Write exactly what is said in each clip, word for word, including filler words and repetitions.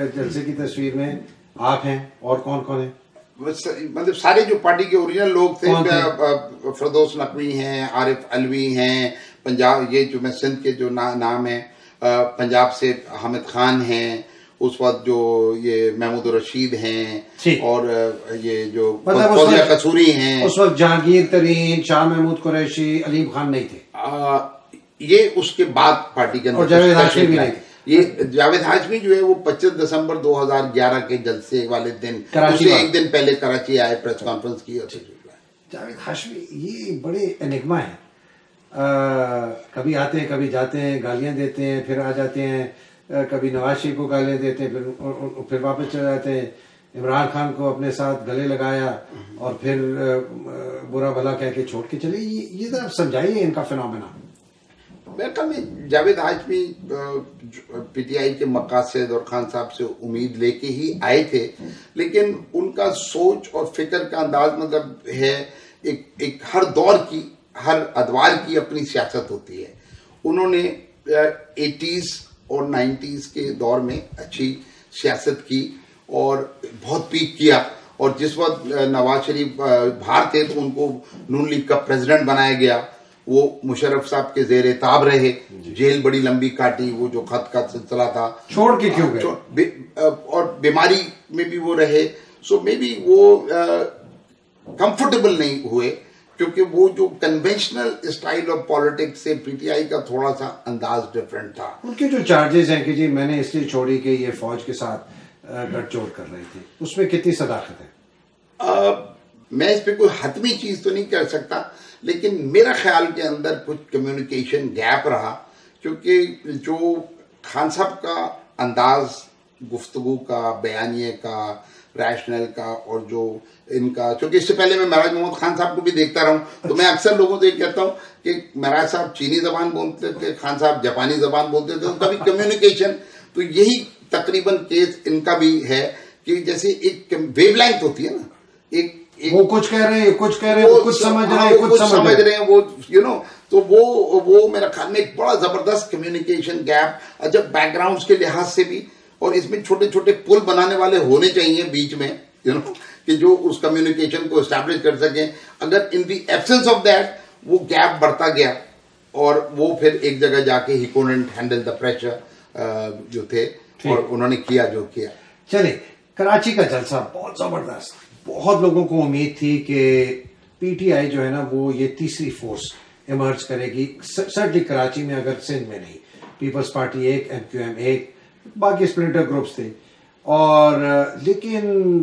जलसे की तस्वीर में आप हैं और कौन कौन है? मतलब सारे जो पार्टी के ओरिजिनल लोग थे, फरदौस नकवी हैं, आरिफ अलवी हैं, पंजाब ये जो मैं सिंध के जो ना, नाम है, पंजाब से हामिद खान हैं, उस वक्त जो ये महमूद रशीद हैं, और ये जो फौजिया कसूरी हैं। उस वक्त जहांगीर तरीन, शाह महमूद कुरैशी, अलीम खान नहीं थे। आ, ये उसके बाद पार्टी के अंदर जावेद हाशमी भी नहीं थे। ये जावेद हाशमी जो है वो पच्चीस दिसंबर दो हज़ार ग्यारह के जलसे वाले दिन, उससे एक दिन पहले कराची आए, प्रेस कॉन्फ्रेंस की। जावेद हाशमी ये बड़े एनिग्मा है, कभी आते हैं कभी जाते हैं, गालियां देते हैं, फिर आ जाते हैं, कभी नवाज शरीफ को गालियां देते हैं, फिर फिर वापस चले जाते हैं। इमरान खान को अपने साथ गले लगाया और फिर बुरा भला कह के छोड़ के चले। ये ये तो आप समझाइए इनका फिनोमेना। मेरे ख्याल में जावेद हाशमी पीटीआई के मकासद और खान साहब से उम्मीद लेके ही आए थे, लेकिन उनका सोच और फिक्र का अंदाज मतलब है एक एक हर दौर की, हर अदवार की अपनी सियासत होती है। उन्होंने एटीज़ और नाइन्टीज़ के दौर में अच्छी सियासत की और बहुत पीक किया, और जिस वक्त नवाज शरीफ बाहर थे तो उनको नून लीग का प्रेसिडेंट बनाया गया। वो मुशर्रफ साहब के जेर ताब रहे, जेल बड़ी लंबी काटी, वो जो खत का सिलसिला था छोड़ के क्यों गए, और बीमारी में भी वो रहे। सो मे बी वो कंफर्टेबल नहीं हुए, क्योंकि वो जो कन्वेंशनल स्टाइल ऑफ पॉलिटिक्स से पीटीआई का थोड़ा सा अंदाज डिफरेंट था। उनके जो चार्जेस हैं कि जी मैंने इसलिए छोड़ी कि ये फौज के साथ गठजोड़ कर रहे थे, उसमें कितनी सदाकत है? आ, मैं इस पे कोई हतमी चीज तो नहीं कर सकता, लेकिन मेरा ख्याल के अंदर कुछ कम्युनिकेशन गैप रहा, क्योंकि जो खान साहब का अंदाज गुफ्तगू का, बयानिए का, रैशनल का, और जो इनका, क्योंकि इससे पहले मैं महराज मोहम्मद खान साहब को भी देखता रहा हूं, तो मैं अक्सर लोगों से कहता हूं कि महराज साहब चीनी जबान बोलते थे, खान साहब जापानी जबान बोलते थे, उनका भी कम्युनिकेशन, तो यही तकरीबन केस इनका भी है कि जैसे एक वेवलेंथ होती है ना, एक एक, वो कुछ कह रहे हैं, कुछ कह रहे हैं, कुछ समझ रहे हैं, कुछ समझ रहे हैं, वो यू नो तो वो वो मेरा ख्याल में एक बड़ा जबरदस्त कम्युनिकेशन गैप, जब बैकग्राउंड्स के लिहाज से भी, और इसमें छोटे छोटे पुल बनाने वाले होने चाहिए बीच में, यू नो कि जो उस कम्युनिकेशन को एस्टैब्लिश कर सकें। अगर in the absence of that वो गैप बढ़ता गया, और वो फिर एक जगह जाके ही कुडंट हैंडल द प्रेशर जो थे, और उन्होंने किया जो किया। चले, कराची का जलसा बहुत जबरदस्त, बहुत लोगों को उम्मीद थी कि पीटीआई जो है ना वो ये तीसरी फोर्स इमर्ज करेगी, सर्टली कराची में, अगर सिंध में नहीं। पीपल्स पार्टी एक, एमक्यूएम एक, बाकी स्प्लिंटर ग्रुप्स थे, और लेकिन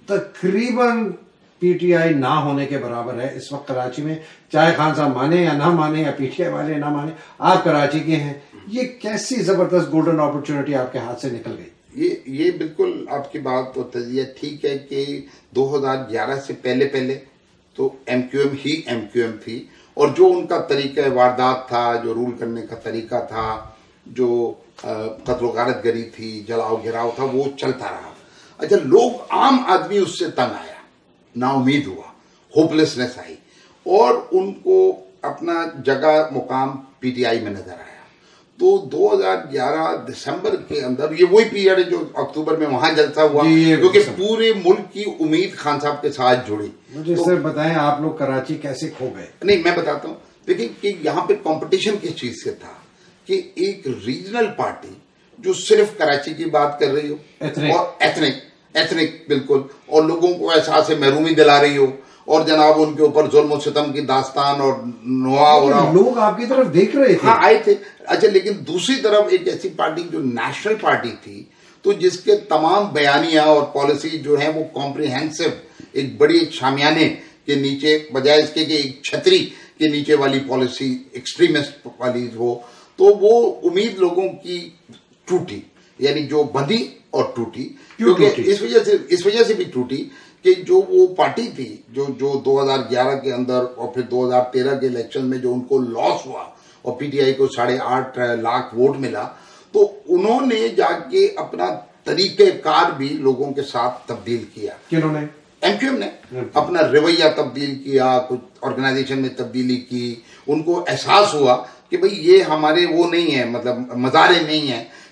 तकरीबन पीटीआई ना होने के बराबर है इस वक्त कराची में, चाहे खान साहब माने या ना माने, या पीटीआई वाले ना माने। आप कराची के हैं, ये कैसी जबरदस्त गोल्डन अपॉर्चुनिटी आपके हाथ से निकल गई? ये ये बिल्कुल आपकी बात तो तजिया ठीक है कि दो हज़ार ग्यारह से पहले पहले तो एमक्यूएम ही एमक्यूएम थी, और जो उनका तरीका वारदात था, जो रूल करने का तरीका था, जो कत्ल गारत गरी थी, जलाओ घिराव था, वो चलता रहा। अच्छा, लोग, आम आदमी उससे तंग आया, नाउमीद हुआ, होपलेसनेस आई, और उनको अपना जगह मुकाम पीटीआई में नजर आया। तो दो हज़ार ग्यारह दिसंबर के अंदर, ये वही पीरियड है जो अक्टूबर में वहां जलसा हुआ, क्योंकि पूरे मुल्क की उम्मीद खान साहब के साथ जुड़ी। मुझे तो, सर बताएं आप लोग कराची कैसे खो गए? नहीं, मैं बताता हूँ। देखिए कि यहाँ पे कंपटीशन किस चीज से था कि एक रीजनल पार्टी जो सिर्फ कराची की बात कर रही हो, और एथनिक एथनिक बिल्कुल, और लोगों को एहसास महरूमी दिला रही हो, और जनाब उनके ऊपर जुल्म और सितम की दास्तान और नुआ हो रहा, लोग आपकी तरफ देख रहे थे। हाँ, आए थे। अच्छा, लेकिन दूसरी तरफ एक ऐसी पार्टी जो नेशनल पार्टी थी, तो जिसके तमाम बयानियां और पॉलिसी जो है वो कॉम्प्रिहेंसिव, एक बड़ी शामियाने के नीचे, बजाय इसके कि एक छतरी के नीचे वाली पॉलिसी एक्सट्रीमिस्ट वाली हो, तो वो उम्मीद लोगों की टूटी, यानी जो बंधी और टूटी। क्योंकि इस वजह से इस वजह से भी टूटी कि जो वो पार्टी थी जो जो दो हज़ार ग्यारह के अंदर और फिर दो हज़ार तेरह के इलेक्शन में जो उनको लॉस हुआ और पीटीआई को साढ़े आठ लाख वोट मिला, तो उन्होंने जाके अपना तरीक़ेकार भी लोगों के साथ तब्दील किया। किन्होंने? एमक्यूएम ने अपना रवैया तब्दील किया, कुछ ऑर्गेनाइजेशन में तब्दीली की। उनको एहसास हुआ कि भाई ये हमारे वो नहीं है, मतलब मज़ारे नहीं है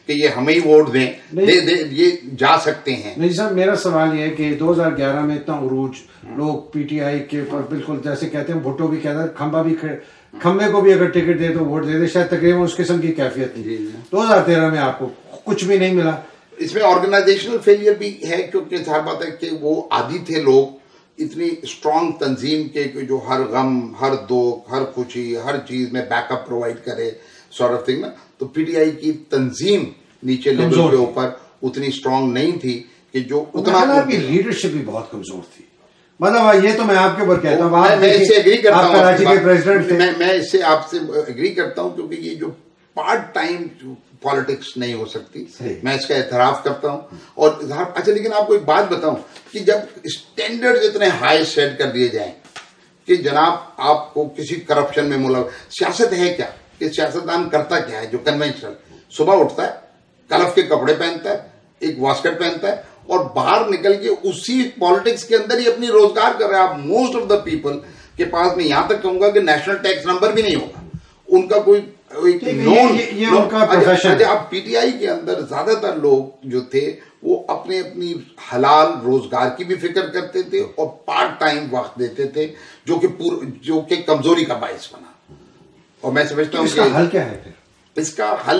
कि ये हमें ही वोट दें, दे दे ये जा सकते हैं। नहीं साहब, मेरा सवाल ये है कि दो हज़ार ग्यारह में इतना उरूज, लोग पीटीआई के ऊपर बिल्कुल जैसे कहते हैं, भुट्टो भी कहता है खंबा भी खंबे को भी अगर टिकट दे तो वोट दे दे, शायद तकरीबन उस किस्म की कैफियत थी। दो हजार तेरह में आपको कुछ भी नहीं मिला। इसमें ऑर्गेनाइजेशनल फेलियर भी है, क्योंकि हर बात है कि वो आदी थे लोग इतनी स्ट्रांग तंजीम के कि जो हर गम, हर दुख, हर खुशी, हर चीज में बैकअप प्रोवाइड करे सॉर्ट ऑफ थिंग ना। तो पीटीआई की तंजीम नीचे लेवल के ऊपर उतनी स्ट्रांग नहीं थी कि जो उतना, आपकी लीडरशिप भी बहुत कमजोर थी। मतलब ये तो मैं आपके ऊपर कहता हूँ, मैं, मैं इससे एग्री करता हूँ, कराची के प्रेसिडेंट थे। मैं मैं इससे आपसे एग्री करता हूँ, क्योंकि ये जो पार्ट टाइम पॉलिटिक्स नहीं हो सकती, मैं इसका एतराफ करता हूँ। और अच्छा, लेकिन आपको एक बात बताऊं कि जब स्टैंडर्ड इतने हाई सेट कर दिए जाएं कि जनाब आपको किसी करप्शन में मुलव, सियासत है क्या कि सियासतदान करता क्या है? जो कन्वेंशनल सुबह उठता है, कलफ के कपड़े पहनता है, एक वास्कट पहनता है और बाहर निकल के उसी पॉलिटिक्स के अंदर ही अपनी रोजगार कर रहे हैं। आप मोस्ट ऑफ द पीपल के पास, मैं यहां तक कहूंगा कि नेशनल टैक्स नंबर भी नहीं होगा उनका, कोई नॉन, ये, ये उनका प्रोफेशन। अब पीटीआई के अंदर ज्यादातर लोग जो थे वो अपने अपनी हलाल रोजगार की भी फिक्र करते थे और पार्ट टाइम वक्त देते थे, जो कि पूर जो कि कमजोरी का बायस बना। और मैं समझता हूँ इसका हल क्या है फिर? इसका हल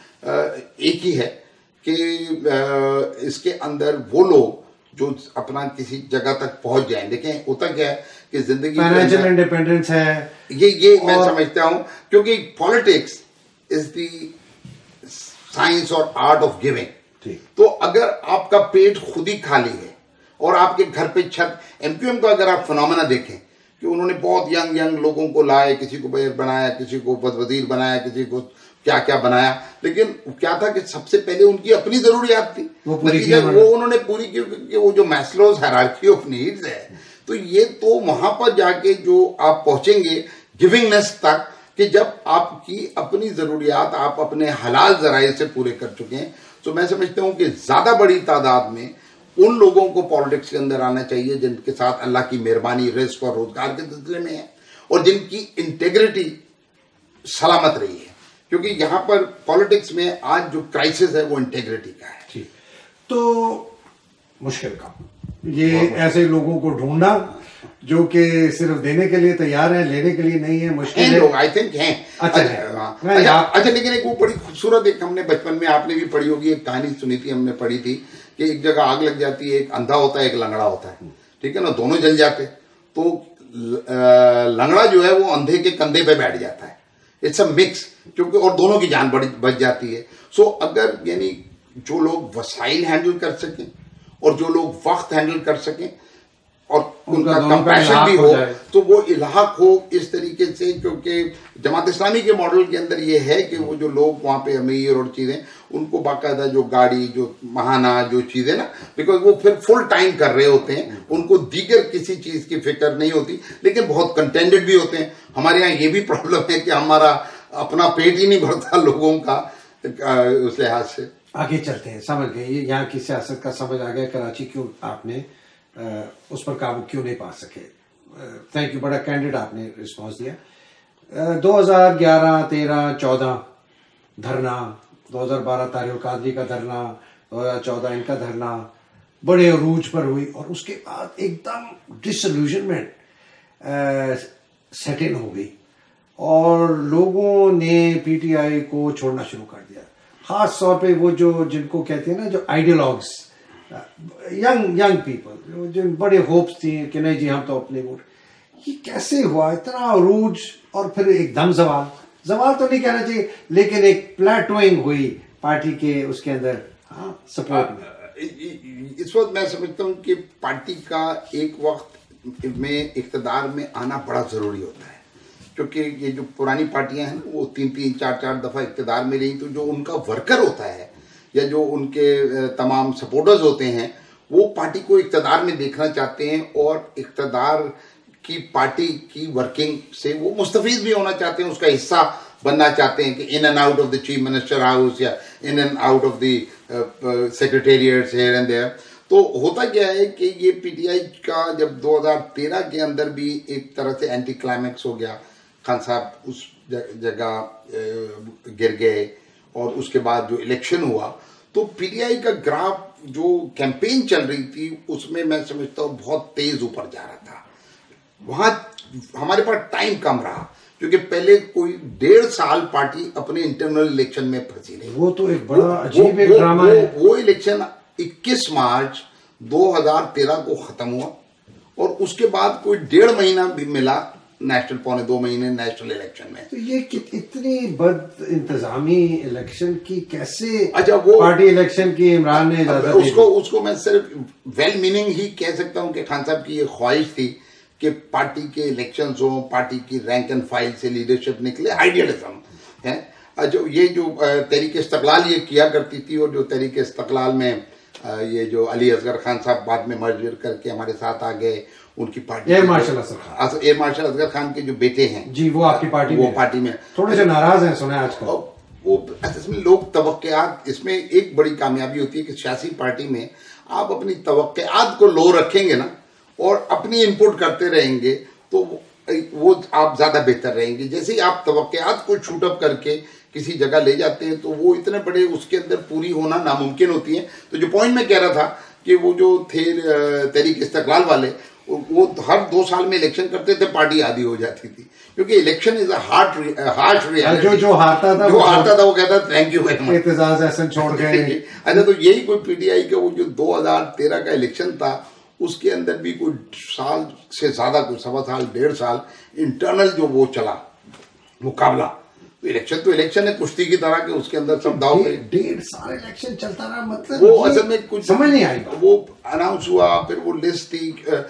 एक ही है कि इसके अंदर वो लोग जो अपना किसी जगह तक पहुंच जाएं। देखें होता क्या है कि जिंदगी फाइनेंशियल इंडिपेंडेंस है, ये ये मैं समझता हूं, क्योंकि पॉलिटिक्स इज द साइंस और आर्ट ऑफ गिविंग। तो अगर आपका पेट खुद ही खाली है और आपके घर पे छत, एमक्यूएम का अगर आप फिनोमेना देखें कि उन्होंने बहुत यंग यंग लोगों को लाए, किसी को मेयर बनाया, किसी को वजीर बनाया, किसी को क्या क्या बनाया, लेकिन क्या था कि सबसे पहले उनकी अपनी जरूरियात थी, वो पूरी की, वो उन्होंने पूरी की, क्योंकि वो जो मैस्लोज हायरार्की ऑफ नीड्स है, तो ये तो वहां पर जाके जो आप पहुंचेंगे गिविंगनेस तक कि जब आपकी अपनी जरूरियात आप अपने हलाल जराये से पूरे कर चुके हैं। तो मैं समझता हूं कि ज्यादा बड़ी तादाद में उन लोगों को पॉलिटिक्स के अंदर आना चाहिए जिनके साथ अल्लाह की मेहरबानी, रिस्क और रोजगार के सिलसिले में है और जिनकी इंटेग्रिटी सलामत रही है, क्योंकि यहां पर पॉलिटिक्स में आज जो क्राइसिस है वो इंटेग्रिटी का है। तो मुश्किल काम ये ऐसे लोगों को ढूंढना जो कि सिर्फ देने के लिए तैयार है, लेने के लिए नहीं है, मुश्किल है। लोग आई थिंक हैं। अच्छा अच्छा, है। अच्छा, अच्छा, लेकिन एक वो बड़ी खूबसूरत, एक हमने बचपन में, आपने भी पढ़ी होगी, एक कहानी सुनी थी, हमने पढ़ी थी कि एक जगह आग लग जाती है, एक अंधा होता है, एक लंगड़ा होता है, ठीक है ना, दोनों जल जाते, तो लंगड़ा जो है वो अंधे के कंधे पे बैठ जाता है। इट्स अ मिक्स, क्योंकि और दोनों की जान बड़ी बच जाती है। सो अगर यानी जो लोग वसाइल हैंडल कर सकें और जो लोग वक्त हैंडल कर सकें और उनका कंपैशन भी हो, तो वो इलाहाक हो इस तरीके से, क्योंकि जमात इस्लामी के मॉडल के अंदर ये है कि वो जो लोग वहाँ पे अमीर और चीज़ें, उनको बाकायदा जो गाड़ी, जो महाना, जो चीज़ें ना, बिकॉज वो फिर फुल टाइम कर रहे होते हैं, उनको दीगर किसी चीज़ की फिक्र नहीं होती, लेकिन बहुत कंटेंटेड भी होते हैं। हमारे यहाँ ये भी प्रॉब्लम है कि हमारा अपना पेट ही नहीं भरता लोगों का उस लिहाज से। आगे चलते हैं, समझ गए ये यहाँ की सियासत का समझ आ गया। कराची क्यों आपने आ, उस पर काबू क्यों नहीं पा सके। थैंक यू, बड़ा कैंडिड आपने रिस्पॉन्स दिया। दो हज़ार ग्यारह, तेरह, चौदह धरना, दो हज़ार बारह तारिक कादरी का धरना, दो हज़ार चौदह इनका धरना बड़े अरूज पर हुई और उसके बाद एकदम डिसल्यूजनमेंट सेट इन हो गई और लोगों ने पीटीआई को छोड़ना शुरू कर दिया। खास तौर पे वो जो जिनको कहते हैं ना, जो आइडियोलॉग्स, यंग यंग पीपल, जिन बड़े होप्स थी कि नहीं जी हम तो अपने वोट। ये कैसे हुआ इतना अरूज और फिर एकदम जवाल जवाल तो नहीं कहना चाहिए, लेकिन एक प्लेटोइंग हुई पार्टी के उसके अंदर, हाँ, सपोर्ट में। इस वक्त मैं समझता हूँ कि पार्टी का एक वक्त में इक़्तिदार में आना बड़ा जरूरी होता है, क्योंकि ये जो पुरानी पार्टियां हैं वो तीन तीन चार चार दफा इक़्तिदार में रही, तो जो उनका वर्कर होता है या जो उनके तमाम सपोर्टर्स होते हैं वो पार्टी को इक़्तिदार में देखना चाहते हैं और इक़्तिदार की पार्टी की वर्किंग से वो मुस्तफीद भी होना चाहते हैं, उसका हिस्सा बनना चाहते हैं कि in and out of the chief minister house या in and out of the secretariats here and there. तो होता क्या है कि ये पीटीआई का जब दो हज़ार तेरह के अंदर भी एक तरह से एंटी क्लाइमैक्स हो गया, खान साहब उस जगह गिर गए और उसके बाद जो इलेक्शन हुआ, तो पीटीआई का ग्राफ जो कैंपेन चल रही थी उसमें मैं समझता हूँ बहुत तेज ऊपर जा रहा था। वहां हमारे पास टाइम कम रहा, क्योंकि पहले कोई डेढ़ साल पार्टी अपने इंटरनल इलेक्शन में फंसी रही। वो तो एक बड़ा अजीब एक ड्रामा वो, है। वो इलेक्शन इक्कीस मार्च दो हज़ार तेरह को खत्म हुआ और उसके बाद कोई डेढ़ महीना भी मिला नेशनल, पौने दो महीने नेशनल इलेक्शन में। तो ये इतनी बद इंतजामी इलेक्शन की कैसे अच्छा वो पार्टी इलेक्शन की इमरान ने इजाजत दी? उसको उसको मैं सिर्फ वेल मीनिंग ही कह सकता हूं कि खान साहब की ये ख्वाहिश थी कि पार्टी के इलेक्शंस हो, पार्टी की रैंक एंड फाइल से लीडरशिप निकले, आइडियलिज्म है। जो ये जो तहरीक इस्तकलाल ये किया करती थी, और जो तहरीक इस्तकलाल में ये जो अली असगर खान साहब बाद में मर्ज करके हमारे साथ आ गए, उनकी party air marshal Asghar Khan, air marshal Asghar Khan के जो बेटे हैं जी, वो आपकी पार्टी वो में पार्टी में थोड़े से नाराज हैं, सुना है आजकल। वो इसमें लोग तवक्कुआत, इसमें एक बड़ी कामयाबी होती है कि सियासी पार्टी में आप अपनी तवक्कुआत को लो रखेंगे ना और अपनी इनपुट करते रहेंगे तो वो आप ज्यादा बेहतर रहेंगे। जैसे ही आप तवक्कुआत को शूटअप करके किसी जगह ले जाते हैं तो वो इतने बड़े उसके अंदर पूरी होना नामुमकिन होती है। तो जो पॉइंट मैं कह रहा था कि वो जो थे तहरीक इस्तकलाल वाले, वो हर दो साल में इलेक्शन करते थे, पार्टी आधी हो जाती थी, क्योंकि election is a hard harsh reality. जो जो हारता था जो हारता था वो कहता thank you very much, Aitzaz Ahsan छोड़ गए। अच्छा, तो यही कोई पीटीआई का वो जो दो हज़ार तेरह का इलेक्शन था, उसके अंदर भी कोई साल से ज्यादा, कोई सवा साल डेढ़ साल इंटरनल जो वो चला मुकाबला। तो इलेक्शन तो इलेक्शन है, कुश्ती की तरह के, उसके अंदर सब दाव पे डेढ़ साल इलेक्शन चलता रहा, मतलब वो असल में कुछ समझ नहीं आई। वो अनाउंस हुआ, फिर वो लिस्ट थी,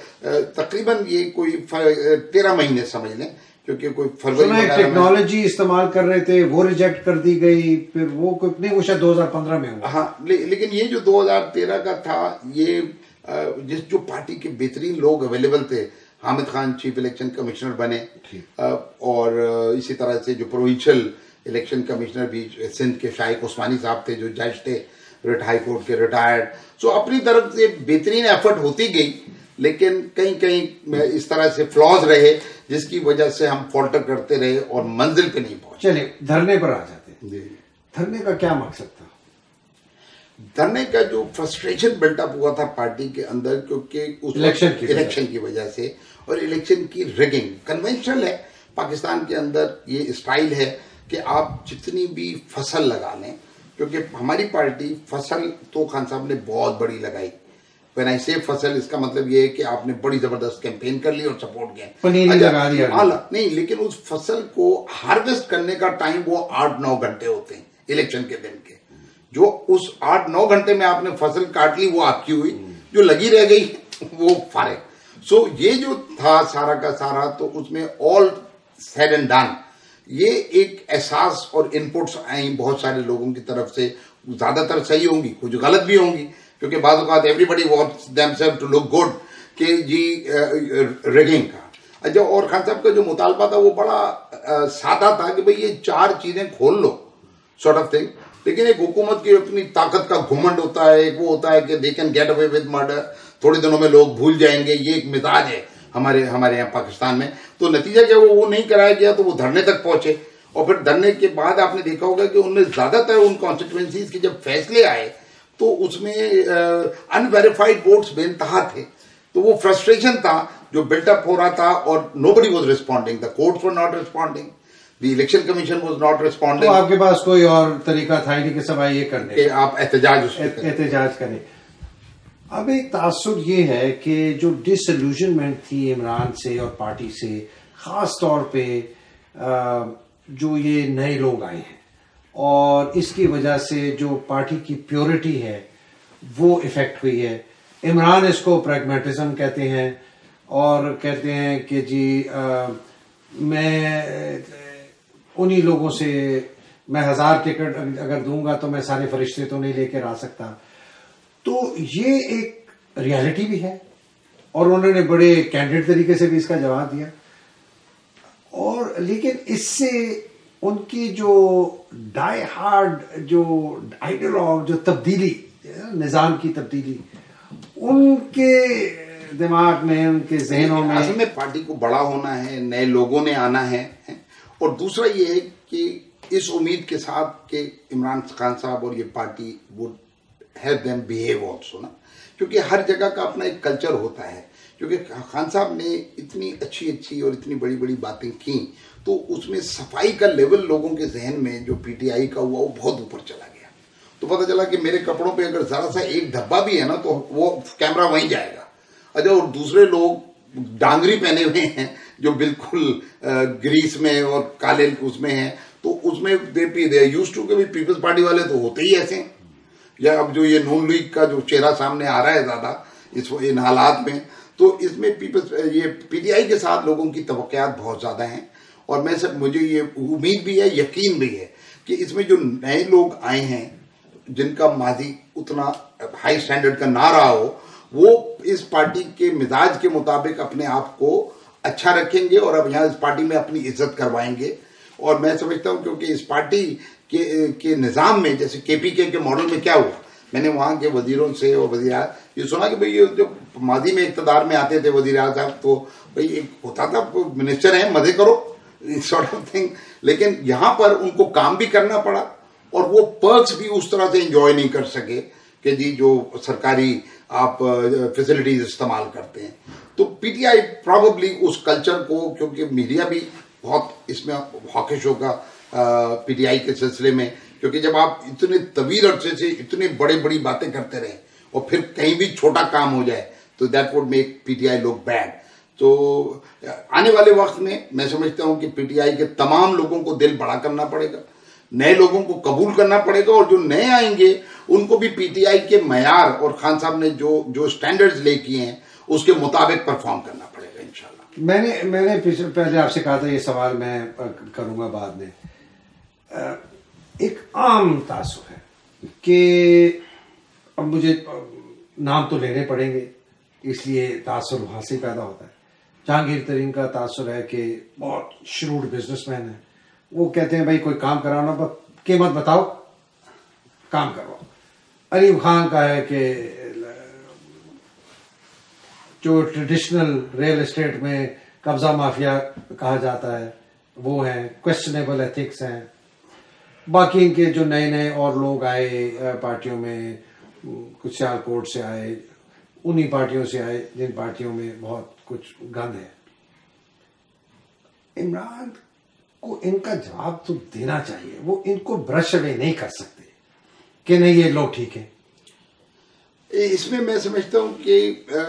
तकरीबन ये कोई तेरह महीने समझ लें, क्योंकि कोई फरवरी टेक्नोलॉजी इस्तेमाल कर रहे थे, वो रिजेक्ट कर दी गई, फिर वो कोई नहीं, वो शायद दो हज़ार पंद्रह में हुआ। हाँ, ले, लेकिन ये जो दो हज़ार तेरह का था, ये जिस जो पार्टी के बेहतरीन लोग अवेलेबल थे, Hamid Khan chief election commissioner बने, और इसी तरह से जो प्रोविंशियल इलेक्शन कमिश्नर भी सिंध के शाइक उस्मानी साहब थे, जो जज थे हाई कोर्ट के रिटायर्ड। सो अपनी तरफ से बेहतरीन एफर्ट होती गई, लेकिन कहीं कहीं इस तरह से फ्लॉज रहे जिसकी वजह से हम फॉल्टर करते रहे और मंजिल पे नहीं पहुंचे। चलिए धरने पर आ जाते हैं। धरने का क्या मकसद था? धरने का जो फ्रस्ट्रेशन बिल्टअप हुआ था पार्टी के अंदर, क्योंकि उस इलेक्शन की इलेक्शन की वजह से, और इलेक्शन की रिगिंग कन्वेंशनल है पाकिस्तान के अंदर, ये स्टाइल है कि आप जितनी भी फसल लगा लें, क्योंकि हमारी पार्टी फसल तो खान साहब ने बहुत बड़ी लगाई। व्हेन आई से फसल, इसका मतलब ये है कि आपने बड़ी जबरदस्त कैंपेन कर ली और सपोर्ट किया, लगा दिया नहीं, लेकिन उस फसल को हार्वेस्ट करने का टाइम वो आठ नौ घंटे होते हैं इलेक्शन के दिन के। जो उस आठ नौ घंटे में आपने फसल काट ली वो आपकी हुई, जो लगी रह गई वो फारे। सो so, ये जो था सारा का सारा, तो उसमें ऑल सेड एंड डन, ये एक एहसास और इनपुट्स आई बहुत सारे लोगों की तरफ से, ज्यादातर सही होंगी, कुछ गलत भी होंगी, क्योंकि बाज़ औक़ात everybody wants themselves to look good, कि जी रिगिंग का। अच्छा, और खान साहब का जो मुतालबा था वो बड़ा आ, सादा था कि भाई ये चार चीजें खोल लो, सॉर्ट ऑफ थिंग। लेकिन एक हुकूमत की अपनी ताकत का घुमंड होता है, एक वो होता है कि they can get away with murder, थोड़े दिनों में लोग भूल जाएंगे, ये एक मिजाज है हमारे हमारे यहाँ पाकिस्तान में। तो नतीजा क्या, वो वो नहीं कराया गया, तो वो धरने तक पहुंचे, और फिर धरने के बाद आपने देखा होगा कि उनमें ज्यादातर उन कॉन्स्टिट्यूएंसीज के जब फैसले आए तो उसमें अनवेरिफाइड वोट्स बेनतहा थे। तो वो फ्रस्ट्रेशन था जो बिल्टअप हो रहा था, और nobody was responding, the courts were not responding, the election commission was not responding. तो आपके पास कोई और तरीका था ही नहीं कि सवाल ये करने कि आप एहतजाज एहतजाज करें। अब एक तासुर ये है कि जो डिसइल्यूजनमेंट थी इमरान से और पार्टी से, खास तौर पे जो ये नए लोग आए हैं, और इसकी वजह से जो पार्टी की प्योरिटी है वो इफेक्ट हुई है। इमरान इसको प्रैग्मेटिज्म कहते हैं, और कहते हैं कि जी आ, मैं उन्हीं लोगों से, मैं हजार टिकट अगर दूंगा तो मैं सारे फरिश्ते तो नहीं लेकर आ सकता। तो ये एक रियलिटी भी है, और उन्होंने बड़े कैंडिडेट तरीके से भी इसका जवाब दिया। और लेकिन इससे उनकी जो डाई हार्ड जो आइडियोलॉग, जो तब्दीली, निजाम की तब्दीली उनके दिमाग में, उनके जहनों में, असल में पार्टी को बड़ा होना है, नए लोगों ने आना है, और दूसरा ये है कि इस उम्मीद के साथ कि इमरान खान साहब और ये party would help them behave also ना, क्योंकि हर जगह का अपना एक कल्चर होता है। क्योंकि खान साहब ने इतनी अच्छी अच्छी और इतनी बड़ी बड़ी बातें की, तो उसमें सफाई का लेवल लोगों के जहन में जो पीटीआई का हुआ वो बहुत ऊपर चला गया। तो पता चला कि मेरे कपड़ों पे अगर ज़रा सा एक धब्बा भी है ना तो वो कैमरा वहीं जाएगा। अच्छा, और दूसरे लोग डांगरी पहने हुए हैं जो बिल्कुल ग्रीस में और काले उसमें हैं, तो उसमें दे पी दे यूज टू के भी पीपल्स पार्टी वाले तो होते ही ऐसे हैं। या अब जो ये नून लीग का जो चेहरा सामने आ रहा है ज़्यादा इस इन हालात में, तो इसमें पीपल्स ये पीटीआई के साथ लोगों की तवक्कुआत बहुत ज़्यादा हैं। और मैं सब मुझे ये उम्मीद भी है, यकीन भी है कि इसमें जो नए लोग आए हैं जिनका माजी उतना हाई स्टैंडर्ड का ना रहा हो, वो इस पार्टी के मिजाज के मुताबिक अपने आप को अच्छा रखेंगे और अब यहाँ इस पार्टी में अपनी इज्जत करवाएंगे। और मैं समझता हूँ क्योंकि इस पार्टी के के निज़ाम में जैसे केपीके के मॉडल में क्या हुआ, मैंने वहाँ के वजीरों से और वजीर ये सुना कि भाई ये जो माजी में इक़्तिदार में आते थे वजीर साहब, तो भाई एक होता था मिनिस्टर हैं मजे करो सॉर्ट ऑफ थिंग, लेकिन यहाँ पर उनको काम भी करना पड़ा और वो पर्क्स भी उस तरह से एंजॉय नहीं कर सके कि जी जो सरकारी आप फैसिलिटीज इस्तेमाल करते हैं। तो पीटीआई प्रॉबली उस कल्चर को, क्योंकि मीडिया भी बहुत इसमें हॉकिश होगा पीटीआई के सिलसिले में, क्योंकि जब आप इतने तवील अरसे से इतने बड़े बड़ी बातें करते रहे और फिर कहीं भी छोटा काम हो जाए तो that would make PTI look bad. तो आने वाले वक्त में मैं समझता हूं कि पीटीआई के तमाम लोगों को दिल बड़ा करना पड़ेगा, नए लोगों को कबूल करना पड़ेगा और जो नए आएंगे उनको भी पीटीआई के मयार और खान साहब ने जो जो स्टैंडर्ड्स ले किए हैं उसके मुताबिक परफॉर्म करना पड़ेगा इंशाल्लाह। मैंने मैंने पहले आपसे कहा था ये सवाल मैं करूंगा बाद में। एक आम तासुर है कि अब मुझे नाम तो लेने पड़ेंगे इसलिए तासुर वहां से पैदा होता है। जहांगीर तरीन का तासुर है कि बहुत श्रूड बिजनेसमैन है, वो कहते हैं भाई कोई काम कराना बस कीमत बताओ काम करवाओ। अलीम खान का है कि जो ट्रेडिशनल रियल एस्टेट में कब्जा माफिया कहा जाता है वो है, क्वेश्चनेबल एथिक्स हैं। बाकी इनके जो नए नए और लोग आए पार्टियों में, कुछ सियालकोट से आए, उन्हीं पार्टियों से आए जिन पार्टियों में बहुत कुछ गंद है। इमरान को इनका जवाब तो देना चाहिए, वो इनको ब्रश अवे नहीं कर सकते कि नहीं ये लोग ठीक है। इसमें मैं समझता हूं कि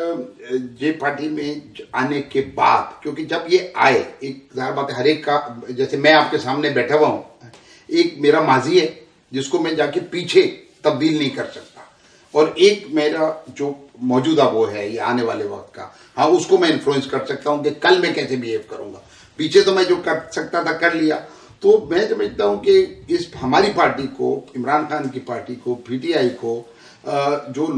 जे पार्टी में आने के बाद, क्योंकि जब ये आए एक ज़ाहिर बात है हर एक का, जैसे मैं आपके सामने बैठा हुआ हूं, एक मेरा माजी है जिसको मैं जाके पीछे तब्दील नहीं कर सकता और एक मेरा जो मौजूदा वो है ये आने वाले वक्त का, हाँ उसको मैं इन्फ्लुएंस कर सकता हूँ कि कल मैं कैसे बिहेव करूंगा। पीछे तो मैं जो कर सकता था कर लिया। तो मैं समझता हूँ कि इस हमारी पार्टी को, इमरान खान की पार्टी को, पीटीआई को, जो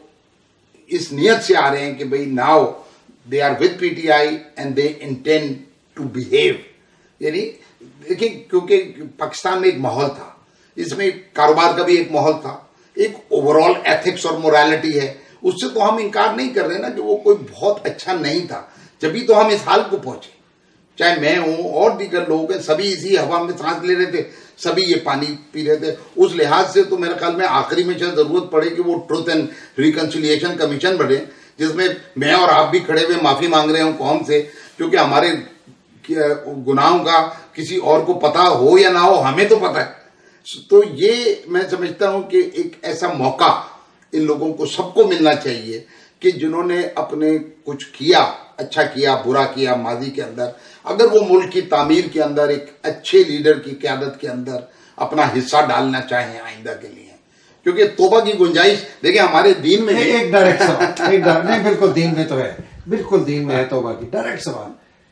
लोग इस नियत से आ रहे हैं कि भाई now they are with PTI and they intend to behave, यानी देखिए क्योंकि पाकिस्तान में एक माहौल था, इसमें कारोबार का भी एक माहौल था, एक ओवरऑल एथिक्स और मोरालिटी है, उससे तो हम इनकार नहीं कर रहे ना कि वो कोई बहुत अच्छा नहीं था, जब तो हम इस हाल को पहुंचे। चाहे मैं हूं और दीगर लोग हैं, सभी इसी हवा में सांस ले रहे थे, सभी ये पानी पी रहे थे। उस लिहाज से तो मेरे ख्याल में आखिरी में शायद जरूरत पड़े कि वो ट्रुथ एंड रिकंसिलिएशन कमीशन बने, जिसमें मैं और आप भी खड़े हुए माफी मांग रहे हूं कौम से, क्योंकि हमारे गुनाहों का किसी और को पता हो या ना हो, हमें तो पता है। तो ये मैं समझता हूं कि एक ऐसा मौका इन लोगों को सबको मिलना चाहिए कि जिन्होंने अपने कुछ किया, अच्छा किया, बुरा किया माजी के अंदर, अगर वो मुल्क की तामीर के अंदर एक अच्छे लीडर की क़यादत के अंदर अपना हिस्सा डालना चाहें आइंदा के लिए, क्योंकि तौबा की गुंजाइश देखिए हमारे दीन में एक, एक डायरेक्ट सवाल, एक डायरेक्ट नहीं, बिल्कुल दीन में तो है, बिल्कुल दीन में है तौबा की। डायरेक्ट सवाल,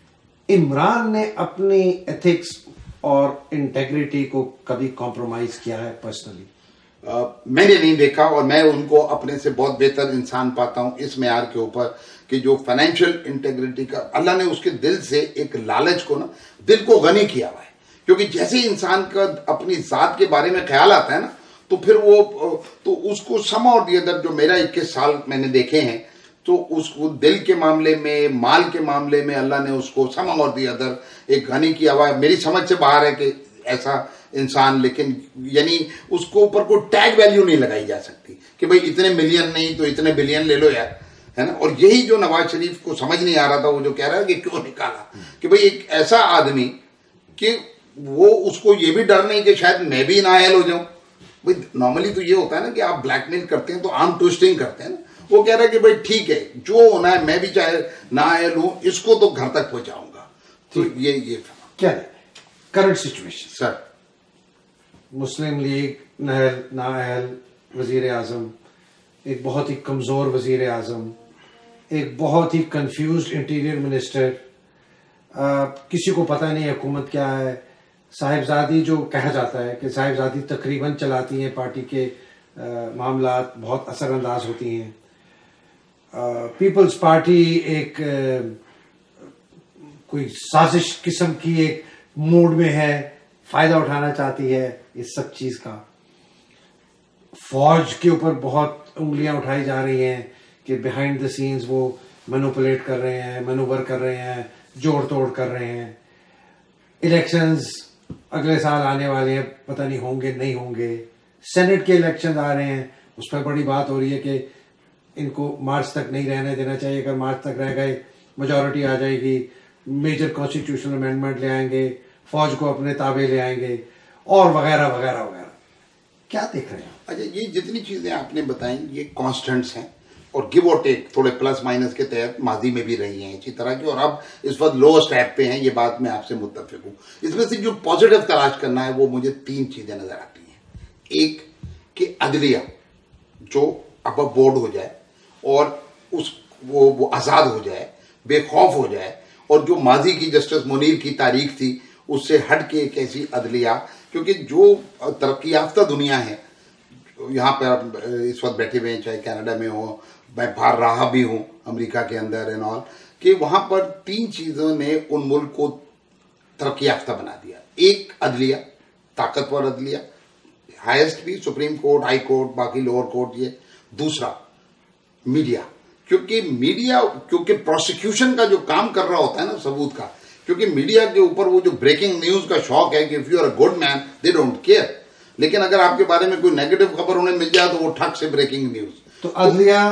इमरान ने अपनी एथिक्स और इंटेग्रिटी को कभी कॉम्प्रोमाइज किया है पर्सनली? Uh, मैंने नहीं देखा और मैं उनको अपने से बहुत बेहतर इंसान पाता हूं इस मेयार के ऊपर कि जो फाइनेंशियल इंटेग्रिटी का अल्लाह ने उसके दिल से एक लालच को ना, दिल को गनी किया हुआ है। क्योंकि जैसे ही इंसान का अपनी जात के बारे में ख्याल आता है ना, तो फिर वो तो उसको सम और दी अदर, जो मेरा इक्कीस साल मैंने देखे हैं, तो उसको दिल के मामले में, माल के मामले में अल्लाह ने उसको सम और दी अदर एक गनी किया हुआ है। मेरी समझ से बाहर है कि ऐसा इंसान, लेकिन यानी उसको ऊपर कोई टैग वैल्यू नहीं लगाई जा सकती कि भाई इतने मिलियन नहीं तो इतने बिलियन ले लो यार, है ना। और यही जो नवाज शरीफ को समझ नहीं आ रहा था, वो जो कह रहा है कि क्यों निकाला, कि भाई एक ऐसा आदमी कि वो उसको ये भी डर नहीं कि शायद मैं भी नाअहल हो जाऊं। भाई नॉर्मली तो ये होता है ना कि आप ब्लैकमेल करते हैं तो आर्म ट्विस्टिंग करते हैं ना। वो कह रहा है कि भाई ठीक है, जो होना है मैं भी चाहे नाअहल हूं, इसको तो घर तक पहुंचाऊंगा। तो ये ये क्या current situation sir, Muslim League नाअहल वजीर आजम, एक बहुत ही कमजोर वजीर आजम, एक बहुत ही कंफ्यूज्ड इंटीरियर मिनिस्टर, किसी को पता नहीं हुकूमत क्या है, साहिबजादी जो कहा जाता है कि साहिबजादी तकरीबन चलाती हैं पार्टी के मामलात, बहुत असरअंदाज होती हैं। पीपल्स पार्टी एक आ, कोई साजिश किस्म की एक मूड में है, फायदा उठाना चाहती है इस सब चीज का। फौज के ऊपर बहुत उंगलियां उठाई जा रही हैं कि बिहाइंड द सीन्स वो मैनिपुलेट कर रहे हैं, मैनूवर कर रहे हैं, जोड़ तोड़ कर रहे हैं। इलेक्शंस अगले साल आने वाले हैं, पता नहीं होंगे नहीं होंगे। सेनेट के इलेक्शन आ रहे हैं, उस पर बड़ी बात हो रही है कि इनको मार्च तक नहीं रहने देना चाहिए, अगर मार्च तक रह गए मेजॉरिटी आ जाएगी, मेजर कॉन्स्टिट्यूशनल अमेंडमेंट ले आएंगे, फौज को अपने ताबे ले आएंगे और वगैरह वगैरह वगैरह। क्या देख रहे हैं? अच्छा, ये जितनी चीजें आपने बताई ये कॉन्स्टेंट्स हैं और गिव और टेक थोड़े प्लस माइनस के तहत माजी में भी रही हैं इसी तरह की, और अब इस वक्त लोअर स्टेप पे हैं, ये बात मैं आपसे मुत्तफिक हूँ। इसमें से जो पॉजिटिव तलाश करना है वो मुझे तीन चीजें नजर आती हैं। एक कि अदलिया जो अब बोर्ड हो जाए और उस वो वो आज़ाद हो जाए, बेखौफ हो जाए, और जो माजी की जस्टिस मुनीर की तारीख थी उससे हट के एक ऐसी अदलिया, क्योंकि जो तरक्की याफ्ता दुनिया है, यहाँ पर आप इस वक्त बैठे हुए हैं, चाहे कनाडा में हो, मैं बाहर रहा भी हूँ अमेरिका के अंदर एंड ऑल, कि वहाँ पर तीन चीज़ों ने उन मुल्क को तरक्की याफ्ता बना दिया। एक अदलिया, ताकतवर अदलिया, हाईएस्ट भी सुप्रीम कोर्ट, हाई कोर्ट, बाकी लोअर कोर्ट ये। दूसरा मीडिया, क्योंकि मीडिया क्योंकि प्रोसिक्यूशन का जो काम कर रहा होता है ना सबूत का, क्योंकि मीडिया के ऊपर वो जो ब्रेकिंग न्यूज का शौक है कि if you are a good man they don't care, लेकिन अगर आपके बारे में कोई नेगेटिव खबर उन्हें मिल जाए तो वो ठक से ब्रेकिंग न्यूज। तो अदलिया,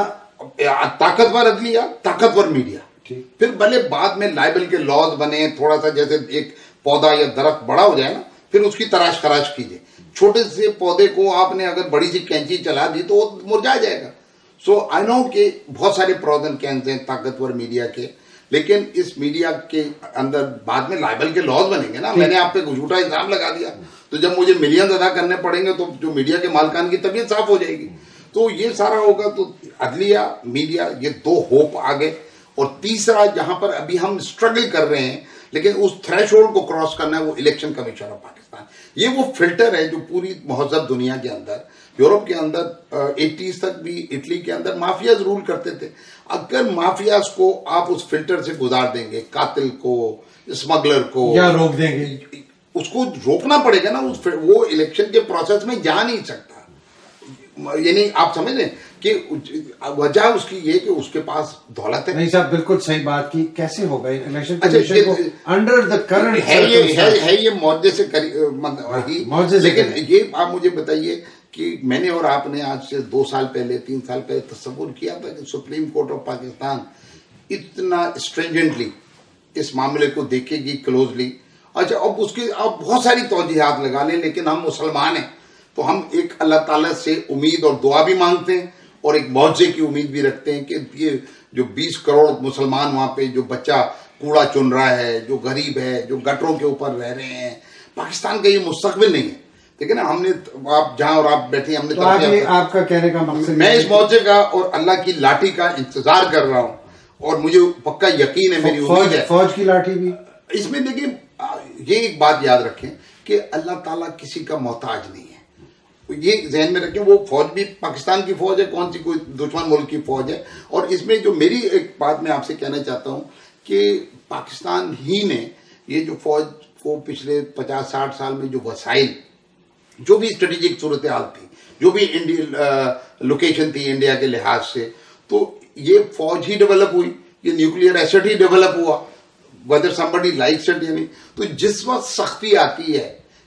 ताकतवर अदलिया, ताकतवर मीडिया। फिर भले बाद में लाइबल के लॉज बने, थोड़ा सा जैसे एक पौधा या दरख्त बड़ा हो जाए ना, फिर उसकी तराश खराश कीजिए। छोटे से पौधे को आपने अगर बड़ी सी कैंची चला दी तो वो मुरझा जाएगा। सो आई नो कि बहुत सारे प्रोज एंड कॉन्स हैं ताकतवर मीडिया के, लेकिन इस मीडिया के अंदर बाद में लाइबल के लॉज बनेंगे ना। मैंने आप पे झूठा इल्जाम लगा दिया तो जब मुझे मिलियन अदा करने पड़ेंगे तो जो मीडिया के मालकान की तबीयत साफ हो जाएगी। तो ये सारा होगा। तो अदलिया, मीडिया, ये दो होप आ गए। और तीसरा जहां पर अभी हम स्ट्रगल कर रहे हैं लेकिन उस थ्रेशोल्ड को क्रॉस करना है, वो इलेक्शन कमीशन ऑफ पाकिस्तान। ये वो फिल्टर है जो पूरी महजब दुनिया के अंदर, यूरोप के अंदर एटीज तक भी, इटली के अंदर माफियाज रूल करते थे। अगर माफियाज को आप उस फिल्टर से गुजार देंगे, कातिल को, स्मगलर को, या रोक देंगे, उसको रोकना पड़ेगा ना। उस वो इलेक्शन के प्रोसेस में जा नहीं सकता। यानी आप समझ लें कि वजह उसकी ये कि उसके पास दौलत है। नहीं साहब, बिल्कुल सही बात की। कैसे होगा इलेक्शन कमीशन को अंडर द करंट है ये है, है ये मौजे से करी, लेकिन ये आप मुझे बताइए कि मैंने और आपने आज से दो साल पहले, तीन साल पहले तस्वुर किया था कि सुप्रीम कोर्ट ऑफ पाकिस्तान इतना स्ट्रिंजेंटली इस मामले को देखेगी क्लोजली। अच्छा, अब उसकी आप बहुत सारी तौजीहात लगा लें, लेकिन हम मुसलमान हैं तो हम एक अल्लाह ताला से उम्मीद और दुआ भी मांगते हैं और एक मौजे की उम्मीद भी रखते हैं कि ये जो बीस करोड़ मुसलमान वहाँ पे जो बच्चा कूड़ा चुन रहा है, जो गरीब है, जो गटरों के ऊपर रह रहे हैं, पाकिस्तान का ये मुस्तकबिल नहीं है। ठीक है ना। हमने आप जहाँ और आप बैठे, हमने तो आप ये, आपका कहने का मकसद, मैं इस मौजे का और अल्लाह की लाठी का इंतजार कर रहा हूँ और मुझे पक्का यकीन है, मेरी उम्मीद है फौज की लाठी भी इसमें। देखिए, ये एक बात याद रखें कि अल्लाह ताला किसी का मोहताज नहीं है, ये जहन में रखें। वो फौज भी पाकिस्तान की फौज है, कौन सी कोई दुश्मन मुल्क की फौज है। और इसमें जो मेरी एक बात मैं आपसे कहना चाहता हूँ कि पाकिस्तान ही ने ये जो फौज को पिछले पचास साठ साल में जो वसाइल, जो भी स्ट्रेटेजिक सूरत हाल थी, जो भी इंडिया लोकेशन थी इंडिया के लिहाज से, तो ये फौज ही डेवलप हुई, ये न्यूक्लियर एसेट ही डेवलप हुआ, वेदर समबडी लाइक्स इट या नहीं। तो जिस वक्त सख्ती आती है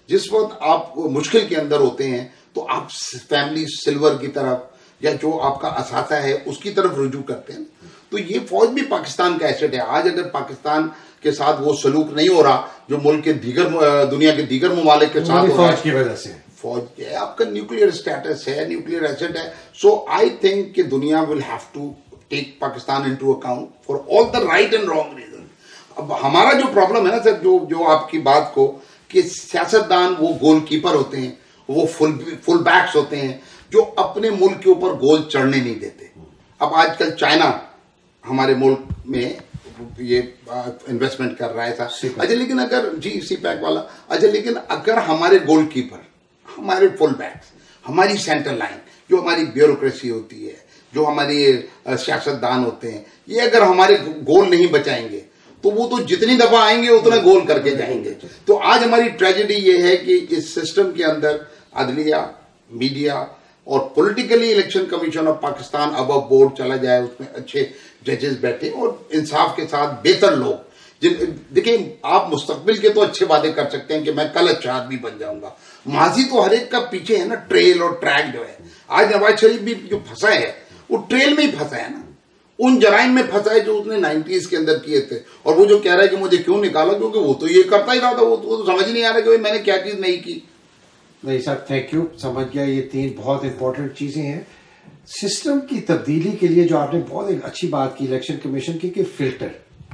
जिस वक्त आप मुश्किल के अंदर होते हैं तो आप फैमिली सिल्वर की तरफ या जो आपका असासा है उसकी तरफ रुजू करते हैं। तो ये फौज भी पाकिस्तान का एसेट है। आज अगर पाकिस्तान के साथ वो सलूक नहीं हो रहा जो मुल्क के दीगर दुनिया के दीगर ममालिक के साथ हो रहा है, फौज की वजह से, फौज है, आपका न्यूक्लियर स्टेटस है, न्यूक्लियर एसेट है। सो आई थिंक कि दुनिया will have to take Pakistan into account for all the right and wrong reason. अब हमारा जो प्रॉब्लम है ना सर, जो जो आपकी बात को कि सियासतदान वो गोलकीपर होते हैं, वो फुल फुल बैक्स होते हैं जो अपने मुल्क के ऊपर गोल चढ़ने नहीं देते। अब आजकल चाइना हमारे मुल्क में ये इन्वेस्टमेंट कर रहा है ऐसा, अच्छा लेकिन अगर जी सी पैक वाला, अच्छा लेकिन अगर हमारे गोलकीपर, हमारे फुल बैक्स, हमारी सेंटर लाइन, जो हमारी ब्यूरोक्रेसी होती है, जो हमारे सियासतदान होते हैं, ये अगर हमारे गोल नहीं बचाएंगे तो वो तो जितनी दफा आएंगे उतना गोल करके जाएंगे। तो आज हमारी ट्रेजेडी ये है कि इस सिस्टम के अंदर अदलिया, मीडिया और politically election commission of Pakistan अब बोर्ड चला जाए, उसमें अच्छे जजेस बैठे और इंसाफ के साथ बेहतर लोग, जिन देखिए आप मुस्तकबिल के तो अच्छे वादे कर सकते हैं कि मैं कल अच्छा आदमी बन जाऊंगा, माजी तो हर एक का पीछे है ना, ट्रेल और ट्रैक जो है। आज नवाज शरीफ भी जो फंसा है वो ट्रेल में ही फंसा है ना, उन जराइम में फंसा है जो उसने नाइन्टीज के अंदर किए थे। और वो जो कह रहा है कि मुझे क्यों निकाला, क्योंकि वो तो ये करता ही रहा था, वो तो, वो तो समझ नहीं आ रहा कि मैंने क्या चीज नहीं की। नहीं सर, थैंक यू, समझ गया। ये तीन बहुत इंपॉर्टेंट चीजें हैं सिस्टम की तब्दीली के लिए। जो आपने बहुत एक अच्छी बात की इलेक्शन कमीशन की कि फिल्टर,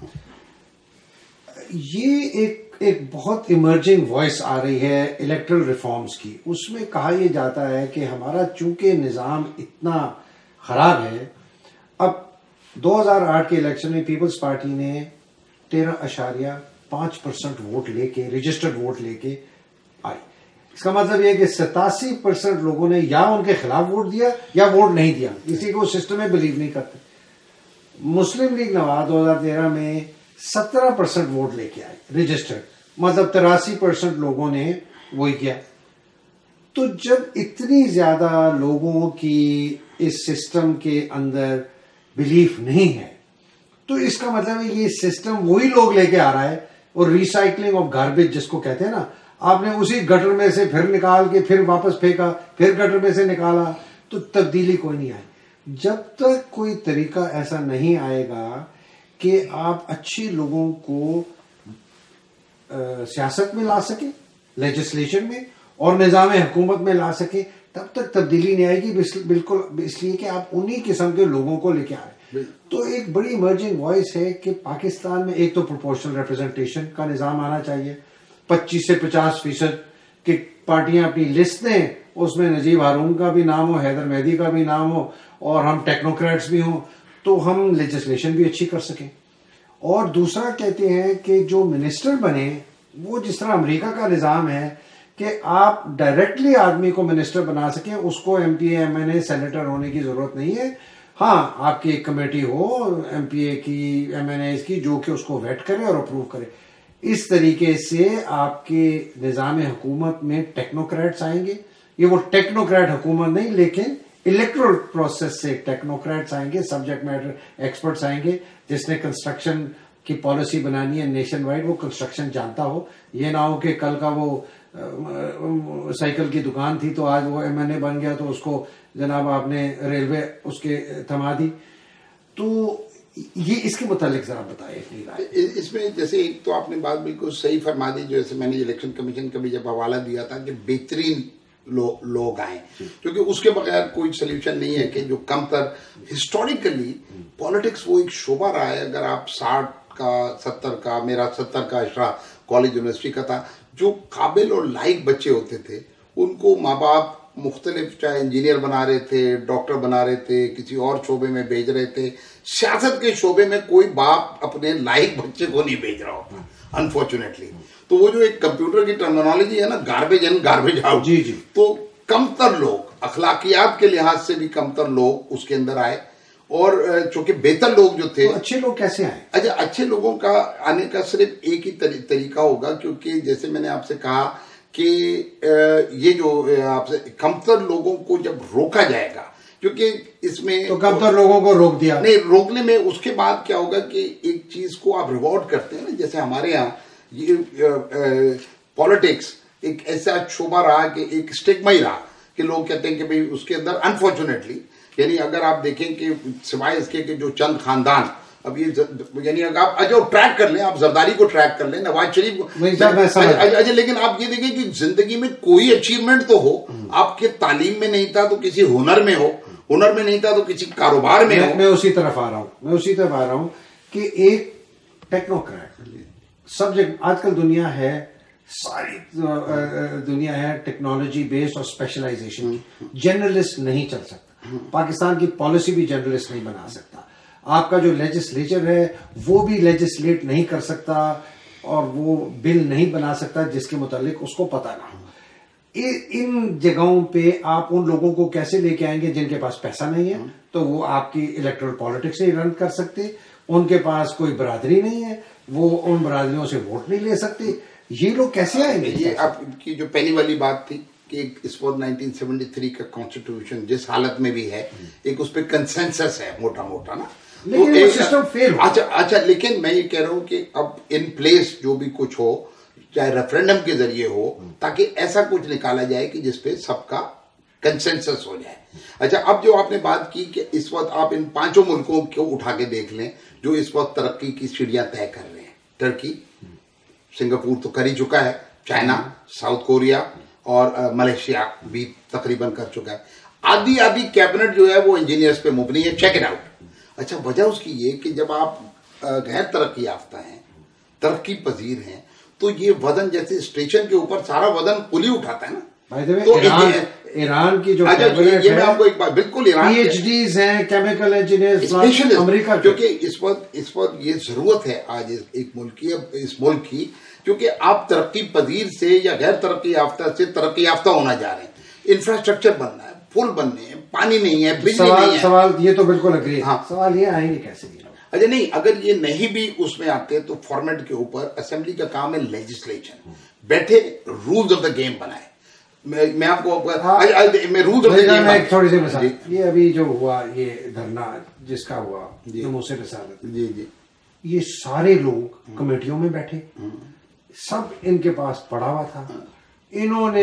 ये एक एक बहुत इमर्जिंग वॉइस आ रही है इलेक्टरल रिफॉर्म्स की। उसमें कहा यह जाता है कि हमारा चूंकि निज़ाम इतना खराब है, अब दो हज़ार आठ के इलेक्शन में पीपल्स पार्टी ने तेरह अशारिया पांच परसेंट वोट लेके, रजिस्टर्ड वोट लेके आई। इसका मतलब यह कि सतासी परसेंट लोगों ने या उनके खिलाफ वोट दिया या वोट नहीं दिया, इसी को सिस्टम में बिलीव नहीं करते। मुस्लिम लीग नवाज दो हजार तेरह में सत्रह परसेंट वोट लेके आए रजिस्टर्ड, मतलब तिरासी परसेंट लोगों ने वही किया। तो जब इतनी ज्यादा लोगों की इस सिस्टम के अंदर बिलीफ नहीं है, तो इसका मतलब है ये सिस्टम वही लोग लेके आ रहा है। और रिसाइकलिंग ऑफ गार्बेज जिसको कहते हैं ना, आपने उसी गटर में से फिर निकाल के फिर वापस फेंका, फिर गटर में से निकाला, तो तब्दीली कोई नहीं आई। जब तक कोई तरीका ऐसा नहीं आएगा कि आप अच्छे लोगों को सियासत में ला सके, लेजिस्लेशन में और निज़ाम हुकूमत में ला सके, तब तक तब्दीली नहीं आएगी। बिल्कुल इसलिए कि आप उन्हीं किस्म के लोगों को लेके आ रहे हैं। तो एक बड़ी इमर्जिंग वॉइस है कि पाकिस्तान में एक तो प्रोपोर्शनल रिप्रेजेंटेशन का निज़ाम आना चाहिए, पच्चीस से पचास फीसद की पार्टियां अपनी लिस्ट दें, उसमें नजीब हारून का भी नाम हो, हैदर मेहदी का भी नाम हो, और हम टेक्नोक्रेट्स भी हों, तो हम लेजिस्लेशन भी अच्छी कर सकें। और दूसरा कहते हैं कि जो मिनिस्टर बने वो जिस तरह अमेरिका का निज़ाम है कि आप डायरेक्टली आदमी को मिनिस्टर बना सकें, उसको M P A, M N A, senator होने की जरूरत नहीं है। हाँ, आपकी एक कमेटी हो एम पी ए की, एम एन ए की, जो कि उसको वेट करे और अप्रूव करे। इस तरीके से आपके निज़ाम हुकूमत में टेक्नोक्रेट्स आएंगे। ये वो टेक्नोक्रेट हुकूमत नहीं, लेकिन इलेक्टोरल प्रोसेस से टेक्नोक्रेट्स आएंगे, सब्जेक्ट मैटर एक्सपर्ट्स आएंगे। जिसने कंस्ट्रक्शन की पॉलिसी बनानी है नेशन वाइड, वो कंस्ट्रक्शन जानता हो। ये ना हो कि कल का वो साइकिल की दुकान थी तो आज वो एम एन ए बन गया तो उसको जनाब आपने रेलवे उसके थमा दी। तो ये इसके मुतालिक जरा बताइए अपनी राय। इसमें जैसे एक तो आपने बात बिल्कुल सही फरमा दी, जैसे मैंने इलेक्शन कमीशन का भी जब हवाला दिया था कि बेहतरीन लो, लोग आए, क्योंकि उसके बगैर कोई सोल्यूशन नहीं है। कि जो कमतर हिस्टोरिकली पॉलिटिक्स वो एक शोबा रहा है। अगर आप साठ का सत्तर का, मेरा सत्तर का अशरा कॉलेज यूनिवर्सिटी का था, जो काबिल और लायक बच्चे होते थे उनको माँ बाप मुख्तलिफ, चाहे इंजीनियर बना रहे थे, डॉक्टर बना रहे थे, किसी और शोबे में भेज रहे थे। सियासत के शोबे में कोई बाप अपने लायक बच्चे को नहीं भेज रहा होता, अनफॉर्चुनेटली। तो वो जो एक कंप्यूटर की टर्मिनोलॉजी है ना, गार्बेज इन गार्बेज आउट, जी जी, तो कमतर लोग, अखलाकियात के लिहाज से भी कमतर लोग उसके अंदर आए। और चूंकि बेहतर लोग जो थे, तो अच्छे लोग कैसे आए? अच्छा, अच्छे लोगों का आने का सिर्फ एक ही तरी, तरीका होगा, क्योंकि जैसे मैंने आपसे कहा कि ये जो आपसे कमतर लोगों को जब रोका जाएगा, क्योंकि इसमें तो कमतर लोगों को रोक दिया नहीं, रोकने में उसके बाद क्या होगा कि एक चीज को आप रिवॉर्ड करते हैं ना, जैसे हमारे यहाँ ये पॉलिटिक्स एक ऐसा शोभा रहा कि एक स्टिग्मा ही रहा कि लोग कहते हैं कि भाई उसके अंदर अनफॉर्चुनेटली, यानी अगर आप देखें कि सिवाय इसके कि जो चंद खानदान अब ये यानी अगर आप अजय ट्रैक कर लें, आप जरदारी को ट्रैक कर लें, नवाज शरीफ को अजय, लेकिन आप ये देखें कि जिंदगी में कोई अचीवमेंट तो हो, आपके तालीम में नहीं था तो किसी हुनर में हो, हुनर में नहीं था तो किसी कारोबार में हो। मैं उसी तरफ आ रहा हूँ मैं उसी तरफ आ रहा हूँ कि एक टेक्नोक्रेट सब्जेक्ट, आजकल दुनिया है, सारी दुनिया है टेक्नोलॉजी बेस्ड और स्पेशलाइजेशन की, जनरलिस्ट नहीं चल सकता। पाकिस्तान की पॉलिसी भी जनरलिस्ट नहीं बना सकता, आपका जो लेजिस्लेचर है वो भी लेजिस्लेट नहीं कर सकता और वो बिल नहीं बना सकता जिसके मुतालिक उसको पता ना हो। इन जगहों पे आप उन लोगों को कैसे लेके आएंगे जिनके पास पैसा नहीं है, तो वो आपकी इलेक्टोरल पॉलिटिक्स नहीं रन कर सकते, उनके पास कोई बरादरी नहीं है, वो उन बरादरियों से वोट नहीं ले सकते, ये लोग कैसे आएंगे? ये आपकी जो पहली वाली बात थी कि इस पर नाइनटीन सेवेंटी थ्री का कॉन्स्टिट्यूशन जिस हालत में भी है, एक उस पर कंसेंसस है मोटा मोटा ना, लेकिन तो सिस्टम फेल। अच्छा अच्छा लेकिन मैं ये कह रहा हूं कि अब इन प्लेस जो भी कुछ हो, चाहे रेफरेंडम के जरिए हो, ताकि ऐसा कुछ निकाला जाए कि जिसपे सबका कंसेंसस हो जाए। अच्छा, अब जो आपने बात की कि इस वक्त आप इन पांचों मुल्कों को उठा के देख लें जो इस वक्त तरक्की की सीढ़ियां तय कर रहे हैं। टर्की, सिंगापुर तो कर ही चुका है, चाइना, साउथ कोरिया और मलेशिया भी तकरीबन कर चुका है। आधी आधी कैबिनेट जो है वो इंजीनियर्स पे मुबनी है, चेक इट आउट। अच्छा, वजह उसकी ये कि जब आप गैर तरक्की याफ्ता हैं, तरक्की पजीर हैं, तो ये वजन जैसे स्टेशन के ऊपर सारा वजन पुली उठाता है ना। तो ईरान, ईरान की जो कैबिनेट ये मैं आपको एक बात, बिल्कुल ईरान पीएचडीज हैं, केमिकल इंजीनियर्स, अमेरिका, क्योंकि इस वक्त इस वक्त ये जरूरत है आज एक मुल्क की, इस मुल्क की, क्योंकि आप तरक्की पजीर से या गैर तरक्की याफ्ता से तरक्की याफ्ता होना जा रहे हैं। इंफ्रास्ट्रक्चर बनना है, पुल बनने हैं, पानी नहीं है, बिजली सवाल, नहीं है। सवाल ये तो बिल्कुल अग्री है। हाँ, सवाल ये आएंगे कैसे? अच्छा नहीं, अगर ये नहीं भी उसमें आते तो फॉर्मेट के ऊपर असेंबली का काम है लेजिस्लेशन, बैठे रूल्स ऑफ द गेम बनाए। मैं, मैं आपको हाँ, मैं रूल्स ऑफ द गेम एक थोड़ी सी मिसाल, ये अभी जो हुआ ये धरना जिसका हुआ नमूसे रसालत, जी जी, ये सारे लोग कमेटियों में बैठे, सब इनके पास पड़ा हुआ था, इन्होंने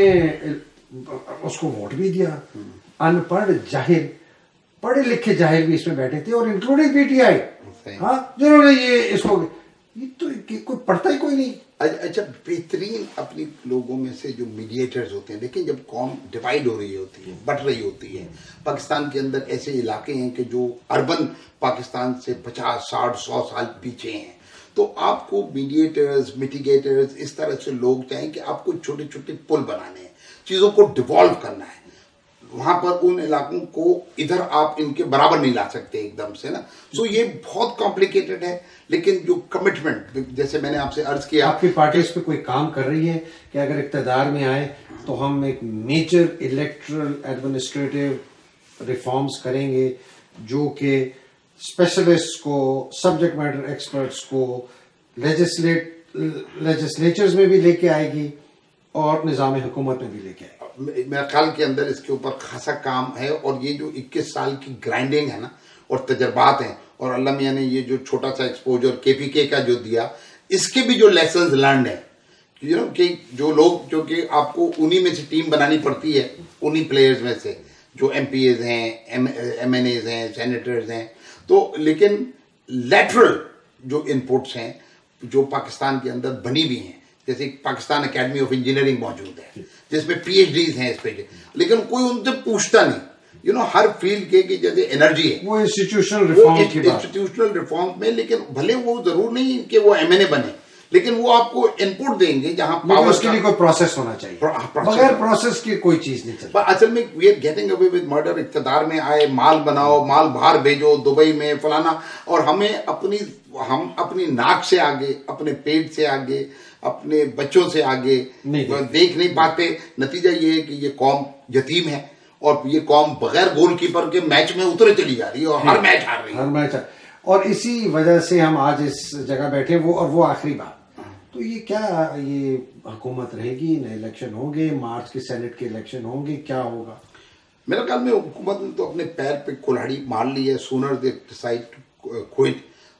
उसको वोट भी दिया, अनपढ़ जाहिल, पढ़े लिखे जाहिल भी इसमें बैठे थे और इंक्लूडिंग पीटीआई, हाँ, जिन्होंने ये इसको, ये तो कोई पढ़ता ही कोई नहीं। अच्छा, बेहतरीन अपनी लोगों में से जो मीडिएटर्स होते हैं, लेकिन जब कौम डिवाइड हो रही होती है, बट रही होती है, पाकिस्तान के अंदर ऐसे इलाके हैं कि जो अर्बन पाकिस्तान से पचास साठ सौ साल पीछे हैं, तो आपको मीडिएटर्स, मिटिगेटर्स, इस तरह से लोग चाहें कि आपको छोटे छोटे पुल बनाने हैं, चीज़ों को डिवॉल्व करना है, वहां पर उन इलाकों को इधर आप इनके बराबर नहीं ला सकते एकदम से ना। सो ये बहुत कॉम्प्लिकेटेड है, लेकिन जो कमिटमेंट, जैसे मैंने आपसे अर्ज किया, आपकी पार्टी इस पे कोई काम कर रही है कि अगर इक्तदार में आए तो हम एक मेजर इलेक्टरल एडमिनिस्ट्रेटिव रिफॉर्म्स करेंगे जो कि स्पेशलिस्ट को, सब्जेक्ट मैटर एक्सपर्ट्स को लेजिस्लेट लेजिस्लेचर्स में भी लेके आएगी और निज़ाम हुकूमत में भी लेके आएगी? मेरे ख्याल के अंदर इसके ऊपर खासा काम है, और ये जो इक्कीस साल की ग्राइंडिंग है ना और तजर्बात हैं, और अल्लाह मियां ने ये जो छोटा सा एक्सपोजर केपीके का जो दिया, इसके भी जो लेसन्स लर्न है, यू नो, कि जो लोग, जो कि आपको उन्हीं में से टीम बनानी पड़ती है, उन्हीं प्लेयर्स में से जो एम पी एज हैं, एम एन एज हैं, सेनेटर्स हैं, तो लेकिन लेटरल जो इनपुट्स हैं जो पाकिस्तान के अंदर बनी भी हैं, जैसे पाकिस्तान एकेडमी ऑफ इंजीनियरिंग मौजूद है जिसमें पीएचडीज हैं इस पे, लेकिन कोई उनसे पूछता नहीं, यू नो, हर फील्ड के की जैसे एनर्जी है वो इंस्टीट्यूशनल रिफॉर्म की बात, इंस्टीट्यूशनल रिफॉर्म में, लेकिन भले वो जरूर नहीं कि वो एमएनए बने, लेकिन वो आपको इनपुट देंगे जहां पावर, उसके लिए कोई प्रोसेस होना चाहिए, बगैर प्रोसेस की कोई चीज नहीं चलती। असल में we are getting away with murder. इक्तदार में आए, माल बनाओ, माल बाहर भेजो, दुबई में फलाना, और हमें अपनी हम अपनी नाक से आगे, अपने पेट से आगे, अपने बच्चों से आगे नहीं देख नहीं पाते। नतीजा ये है कि ये कौम यतीम है और ये कौम बगैर गोलकीपर के मैच में उतरे चली जा रही है और हर मैच हार रही है, हर मैच। और इसी वजह से हम आज इस जगह बैठे, वो और वो आखिरी बात, तो ये क्या, ये हुकूमत रहेगी, नए इलेक्शन होंगे, मार्च के सेनेट के इलेक्शन होंगे, क्या होगा? मेरे ख्याल में हुकूमत ने तो अपने पैर पे कुल्हाड़ी मार ली है, sooner they decide to quit,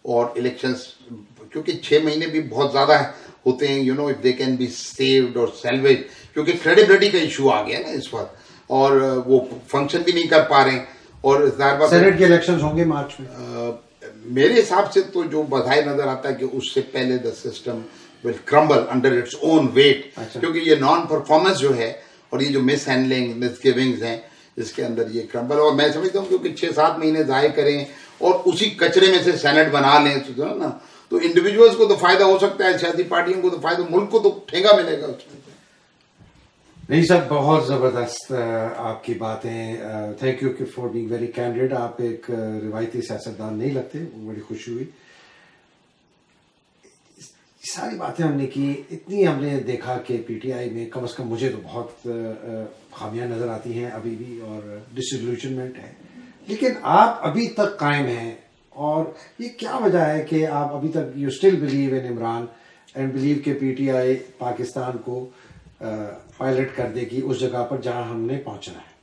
और इलेक्शंस, क्योंकि छः महीने भी बहुत ज़्यादा होते हैं, you know if they can be saved और सेल्वेज, क्योंकि क्रेडिबिलिटी का इशू आ गया ना इस वक्त, और वो फंक्शन भी नहीं कर पा रहे हैं। और सेनेट के इलेक्शंस होंगे मार्च में। आ, मेरे हिसाब से तो जो बधाई नजर आता है कि उससे पहले the system will crumble under its own weight, क्योंकि ये नॉन परफॉर्मेंस जो है और ये जो मिस हैंडलिंग मिस गिविंग्स हैं इसके अंदर ये क्रम्बल। और मैं समझता हूँ क्योंकि छः सात महीने ज़ाय करें और उसी कचरे में से सेनेट बना लें तो ना, तो इंडिविजुअल्स को तो फायदा हो सकता है, सियासी पार्टियों को तो फायदा, मुल्क को तो ठेंगा मिलेगा उसमें। नहीं सब बहुत ज़बरदस्त आपकी बातें, thank you for being very candid. आप एक रिवायती सियासतदान नहीं लगते, बड़ी खुशी हुई। सारी बातें हमने की, इतनी हमने देखा कि पीटीआई में कम से कम मुझे तो बहुत खामियां नज़र आती हैं अभी भी और डिसइल्यूशनमेंट है, लेकिन आप अभी तक कायम हैं। और ये क्या वजह है कि आप अभी तक you still believe in Imran and believe के पीटीआई पाकिस्तान को पायलट कर देगी उस जगह पर जहां हमने पहुंचना है?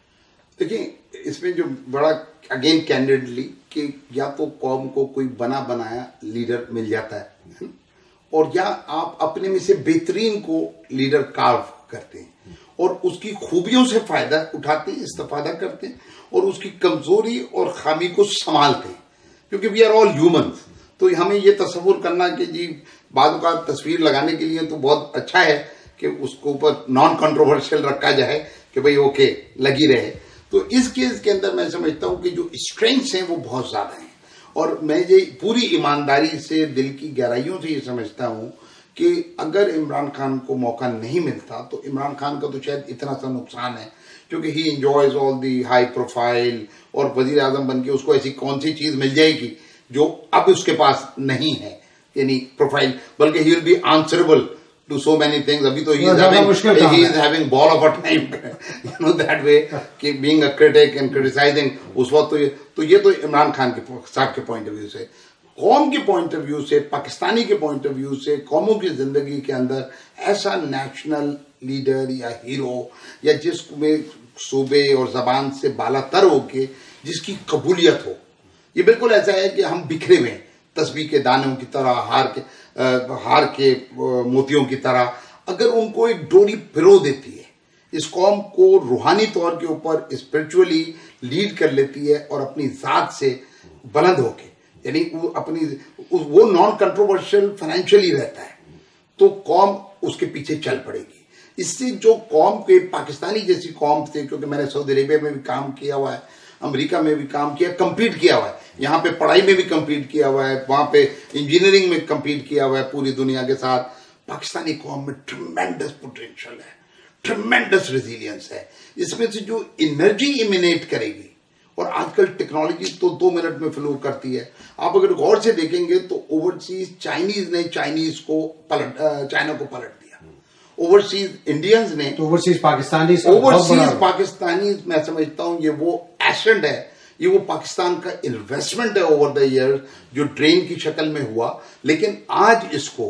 देखिए इसमें जो बड़ा अगेन कैंडिडली कि या तो कौम को कोई बना बनाया लीडर मिल जाता है और या आप अपने में से बेहतरीन को लीडर कार्व करते हैं और उसकी खूबियों से फायदा उठाते हैं, इस्तेफादा करते हैं और उसकी कमजोरी और खामी को संभालते हैं, क्योंकि वी आर ऑल ह्यूमंस। तो हमें ये तस्वुर करना कि जी बाद का तस्वीर लगाने के लिए तो बहुत अच्छा है कि उसको ऊपर नॉन कंट्रोवर्शियल रखा जाए कि भाई ओके लगी रहे। तो इस केस के अंदर मैं समझता हूं कि जो स्ट्रेंथ्स हैं वो बहुत ज्यादा हैं और मैं ये पूरी ईमानदारी से दिल की गहराइयों से ये समझता हूं कि अगर इमरान खान को मौका नहीं मिलता तो इमरान खान का तो शायद इतना सा नुकसान है, क्योंकि he enjoys all the high profile और वजीर आजम बन के उसको ऐसी कौन सी चीज मिल जाएगी जो अब उसके पास नहीं है, यानी प्रोफाइल, बल्कि he will be answerable to so many things. अभी तो he is having he is having ball of a time, you know that way कि being a critic and criticizing उस वक्त तो ये तो ये तो इमरान खान के साहब के पॉइंट ऑफ व्यू से, कौम के पॉइंट ऑफ व्यू से, पाकिस्तानी के पॉइंट ऑफ व्यू से, कौमों की जिंदगी के अंदर ऐसा नेशनल लीडर या हीरो या जिसमें सूबे और जबान से बालातर हो के जिसकी कबूलियत हो, ये बिल्कुल ऐसा है कि हम बिखरे हुए हैं तस्बीह के दानों की तरह, हार के आ, हार के मोतियों की तरह। अगर उनको एक डोरी पिरो देती है, इस कौम को रूहानी तौर के ऊपर स्पिरिचुअली लीड कर लेती है और अपनी जात से बुलंद होके, यानी वो अपनी वो नॉन कंट्रोवर्शियल फाइनेंशियली रहता है, तो कौम उसके पीछे चल पड़ेगी। इससे जो कौम के पाकिस्तानी जैसी कौम थे, क्योंकि मैंने सऊदी अरेबिया में भी काम किया हुआ है, अमेरिका में भी काम किया, कम्पीट किया हुआ है, यहाँ पे पढ़ाई में भी कम्पीट किया हुआ है, वहाँ पे इंजीनियरिंग में कम्पीट किया हुआ है पूरी दुनिया के साथ। पाकिस्तानी कौम में ट्रिमेंडस पोटेंशियल है, ट्रिमेंडस रेजिलियंस है, इसमें से जो एनर्जी इमिनेट करेगी। और आजकल टेक्नोलॉजी तो दो मिनट में फ्लो करती है। आप अगर गौर से देखेंगे तो ओवरसीज चाइनीज ने चाइनीज को पलट चाइना को पलट दिया, ओवरसीज इंडियंस ने तो ओवरसीज पाकिस्तानी ओवरसीज पाकिस्तानी मैं समझता हूं ये वो एसेट है, ये वो पाकिस्तान का इन्वेस्टमेंट है ओवर द ईयर जो ड्रेन की शक्ल में हुआ। लेकिन आज इसको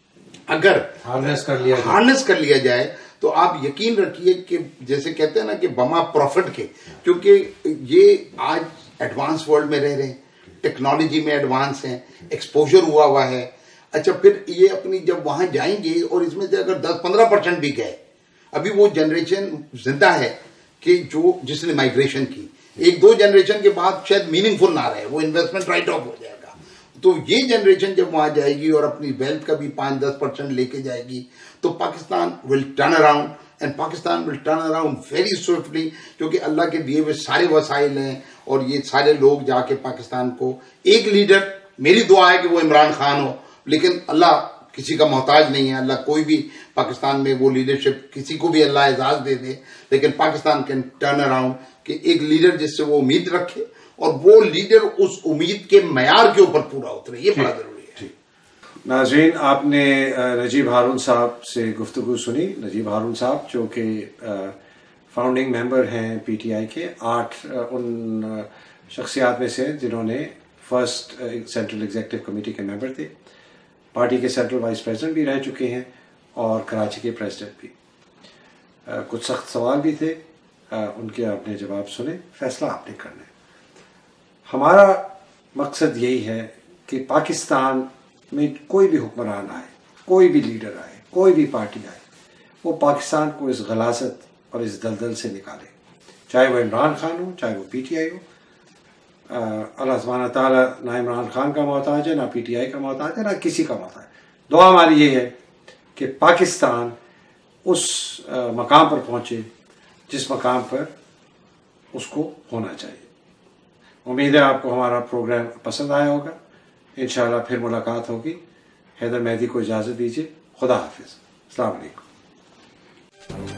अगर हार्नेस कर लिया हार्नेस कर लिया जाए तो आप यकीन रखिए कि जैसे कहते हैं ना कि बमा प्रॉफिट के, क्योंकि ये आज एडवांस वर्ल्ड में रह रहे हैं, टेक्नोलॉजी में एडवांस हैं, एक्सपोजर हुआ हुआ है। अच्छा फिर ये अपनी जब वहां जाएंगे और इसमें से अगर दस पंद्रह परसेंट भी गए, अभी वो जनरेशन जिंदा है कि जो जिसने माइग्रेशन की, एक दो जनरेशन के बाद शायद मीनिंगफुल ना रहे, वो इन्वेस्टमेंट राइट ऑफ हो जाएगा। तो ये जनरेशन जब वहां जाएगी और अपनी वेल्थ का भी पांच दस परसेंट लेके जाएगी तो Pakistan will turn around and Pakistan will turn around very swiftly, क्योंकि अल्लाह के दिए हुए सारे वसाइल हैं और ये सारे लोग जाके पाकिस्तान को एक लीडर, मेरी दुआ है कि वो इमरान खान हो, लेकिन अल्लाह किसी का मोहताज नहीं है, अल्लाह कोई भी पाकिस्तान में वो लीडरशिप किसी को भी अल्लाह एजाज दे दे, लेकिन पाकिस्तान कैन टर्न अराउंड कि एक लीडर जिससे वो उम्मीद रखे और वो लीडर उस उम्मीद के मयार के ऊपर पूरा उतरे, ये बड़ा जरूरी है। नाज़रीन, आपने नजीब हारून साहब से गुफ्तगू सुनी। नजीब हारून साहब जो कि फाउंडिंग मेंबर हैं पीटीआई के, आठ उन शख्सियात में से जिन्होंने फर्स्ट सेंट्रल एग्जीक्यूटिव कमेटी के मेंबर थे, पार्टी के सेंट्रल वाइस प्रेसिडेंट भी रह चुके हैं और कराची के प्रेसिडेंट भी। आ, कुछ सख्त सवाल भी थे, आ, उनके आपने जवाब सुने, फैसला आपने करना है। हमारा मकसद यही है कि पाकिस्तान में कोई भी हुक्मरान आए, कोई भी लीडर आए, कोई भी पार्टी आए, वो पाकिस्तान को इस गलासत और इस दलदल से निकाले, चाहे वो इमरान खान हो, चाहे वो पी टी आई हो। अल्लाह सुब्हानहू तआला ना इमरान खान का मोहताज है, ना पी टी आई का मोहताज है, ना किसी का मोहताज है। दुआ हमारी ये है कि पाकिस्तान उस आ, मकाम पर पहुँचे जिस मकाम पर उसको होना चाहिए। उम्मीद है आपको हमारा प्रोग्राम पसंद आया होगा। इंशाअल्लाह फिर मुलाकात होगी। हैदर मेहदी को इजाज़त दीजिए। खुदा हाफिज़। अस्सलाम वालेकुम।